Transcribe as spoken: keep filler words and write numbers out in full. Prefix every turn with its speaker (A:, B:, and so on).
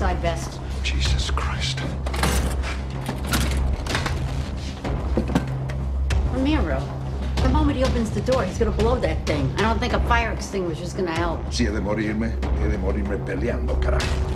A: suicide vest.
B: Jesus Christ.
A: Ramiro, the moment he opens the door, he's gonna blow that thing. I don't think a fire extinguisher is gonna help.
B: Si he de morirme, he de morirme peleando, carajo.